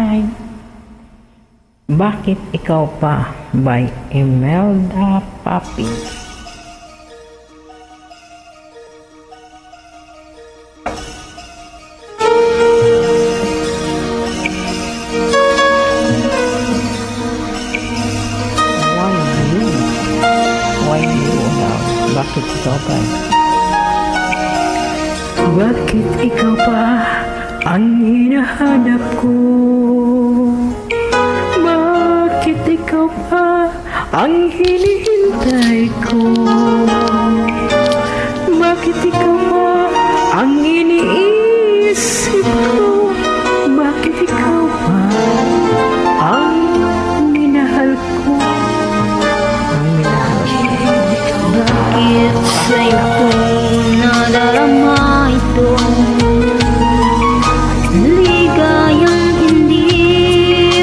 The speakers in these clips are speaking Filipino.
buhay. Bakit ikaw pa? By Imelda Papi. Bakit ikaw pa? Bakit ikaw pa ang hinahanap ko? Bakit ikaw pa ang hinihintay ko? Bakit ikaw pa ang iniisip ko? Bakit ikaw pa ang minahal ko? Bakit sa'yo kong nadarama ito? Ligayang hindi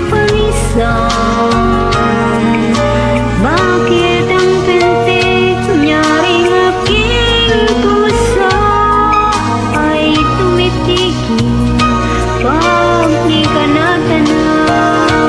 mapapalisan. Bakit ang pintig nyaring aking puso ay tumitigil pag di ka nagtanaw?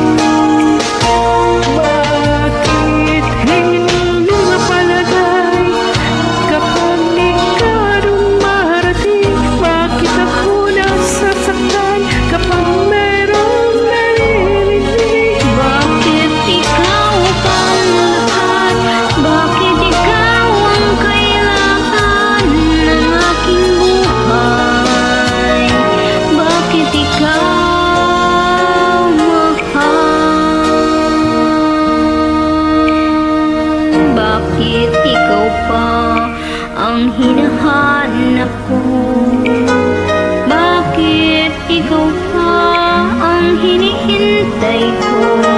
Bakit ikaw pa ang hinahanap ko? Bakit ikaw pa ang hinihintay ko?